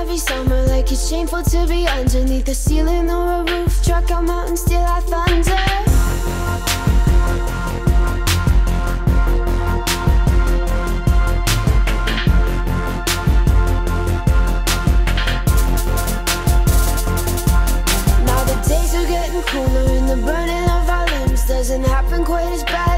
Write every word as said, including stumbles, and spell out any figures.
every summer, like it's shameful to be underneath a ceiling or a roof. Truck out mountains till I thunder. Now the days are getting cooler and the burning of our limbs doesn't happen quite as bad